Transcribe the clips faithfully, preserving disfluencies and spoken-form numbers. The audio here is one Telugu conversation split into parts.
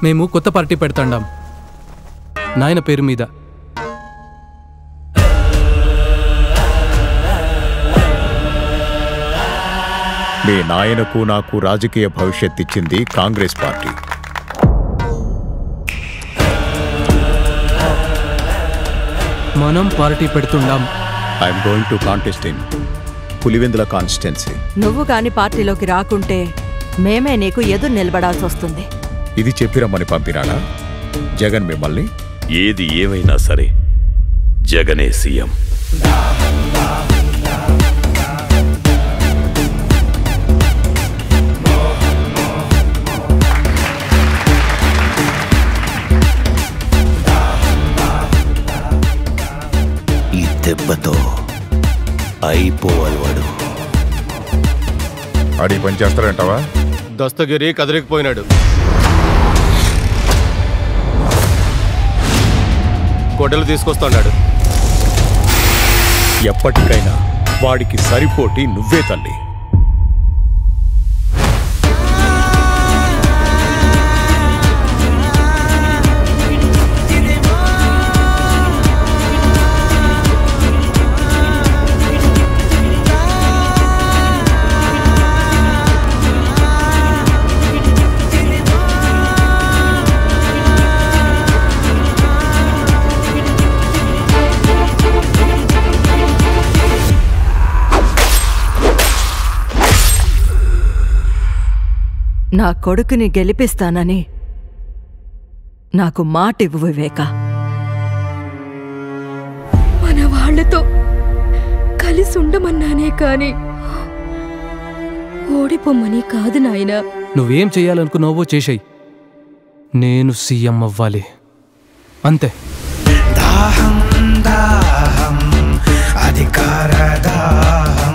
మేము కొత్త పార్టీ పెడతాండాం నాయన పేరు మీద. మీ నాయనకు నాకు రాజకీయ భవిష్యత్ ఇచ్చింది కాంగ్రెస్ పార్టీ. మనం పార్టీ పెడుతుండాం. I'm going to contest in Pulivendula constituency. నువ్వు కాని పార్టీలోకి రాకుంటే మేమే నీకు ఎదురు నిలబడాల్సి వస్తుంది. ఇది చెప్పిరమ్మని పంపినాడా జగన్ మిమ్మల్ని? ఏది ఏమైనా సరే జగనే సీఎం. ఈ దెబ్బతో అయిపోవాలి వాడు. అడిగి పని చేస్తారంటావా? దస్తగిరి కదిరికిపోయినాడు. గొడ్డలు తీసుకొస్తున్నాడు. ఎప్పటికైనా వాడికి సరిపోటీ నువ్వే తల్లి. నా కొడుకుని గెలిపిస్తానని నాకు మాటివ్వు వివేక. మన వాళ్లతో కలిసి ఉండమన్నానే కాని ఓడిపోమ్మని కాదు నాయనా. నువ్వేం చెయ్యాలనుకున్నావో చేసేయ్, నేను సీఎం అవ్వాలి అంతే. దాహం దాహం అధికార దాహం.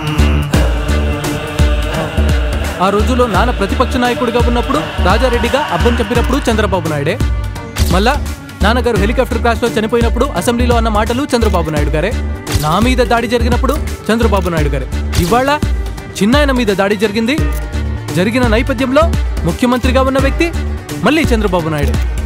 ఆ రోజులో నాన్న ప్రతిపక్ష నాయకుడిగా ఉన్నప్పుడు రాజారెడ్డిగా అబ్బం చెప్పినప్పుడు చంద్రబాబు నాయుడే. మళ్ళా నాన్నగారు హెలికాప్టర్ క్రాష్లో చనిపోయినప్పుడు అసెంబ్లీలో అన్న మాటలు చంద్రబాబు నాయుడు గారే. నా మీద దాడి జరిగినప్పుడు చంద్రబాబు నాయుడు గారే. ఇవాళ చిన్నాయన మీద దాడి జరిగింది. జరిగిన నేపథ్యంలో ముఖ్యమంత్రిగా ఉన్న వ్యక్తి మళ్ళీ చంద్రబాబు నాయుడు.